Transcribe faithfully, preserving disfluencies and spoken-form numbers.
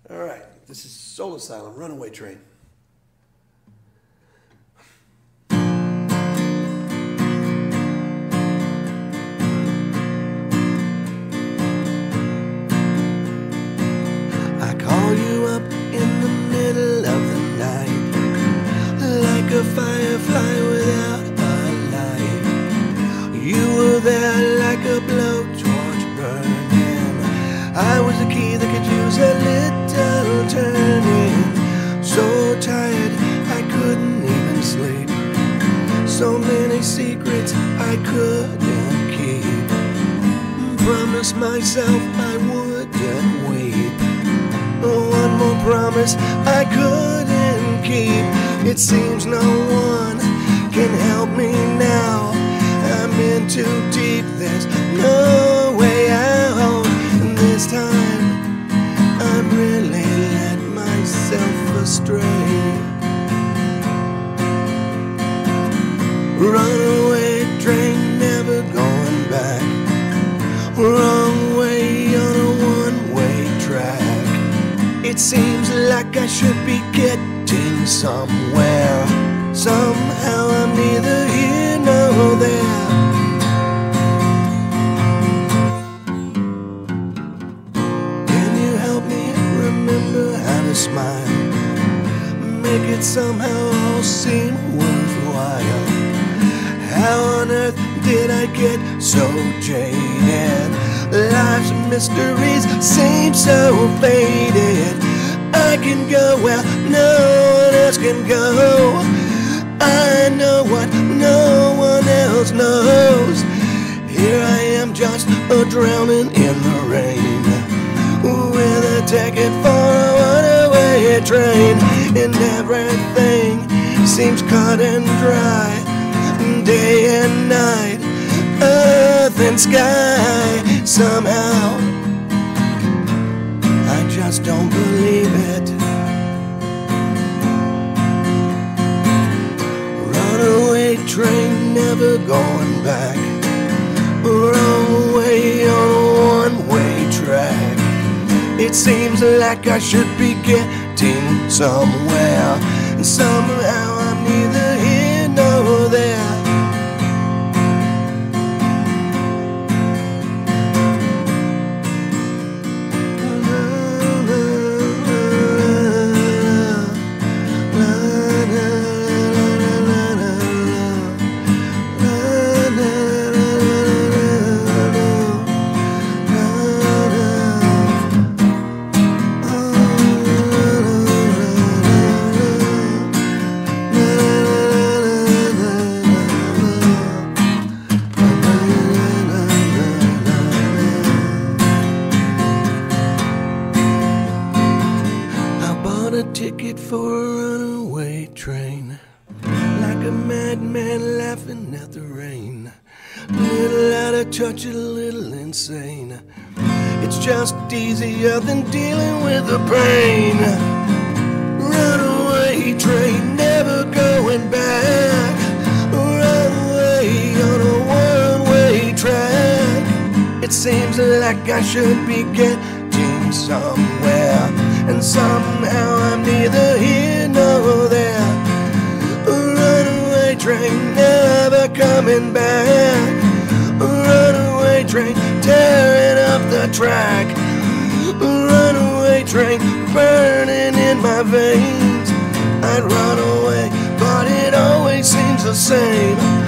All right, this is Soul Asylum, Runaway Train. I call you up in the middle of the night, like a firefly without a light. You were there like a blowtorch burning. I was the key that could use a little turning. So tired I couldn't even sleep. So many secrets I couldn't keep. Promised myself I wouldn't weep. One more promise I couldn't keep. It seems no one can help me now. I'm in too deep, there's no way out. And this time I'm really led myself astray. Runaway train, never going back. Wrong way on a one-way track. It seems like I should be getting somewhere. Somehow I'm neither here nor there. Can you help me remember how to smile? Make it somehow all seem worthwhile. How on earth did I get so jaded? Life's mysteries seem so faded. I can go where no one else can go. I know what no one else knows. Here I am just a drowning in the rain, with a ticket for a runaway train. And everything seems cut and dry, day and night, earth and sky. Somehow I just don't believe it. Runaway train, never going back. Wrong way on a one-way track. It seems like I should be getting somewhere, and somehow I'm neither here nor there. A ticket for a runaway train, like a madman laughing at the rain. Little out of touch, a little insane. It's just easier than dealing with the pain. Runaway train, never going back. Runaway on a one-way track. It seems like I should be getting somewhere, and somehow I'm neither here nor there. A runaway train, never coming back. A runaway train, tearing up the track. A runaway train, burning in my veins. I'd run away, but it always seems the same.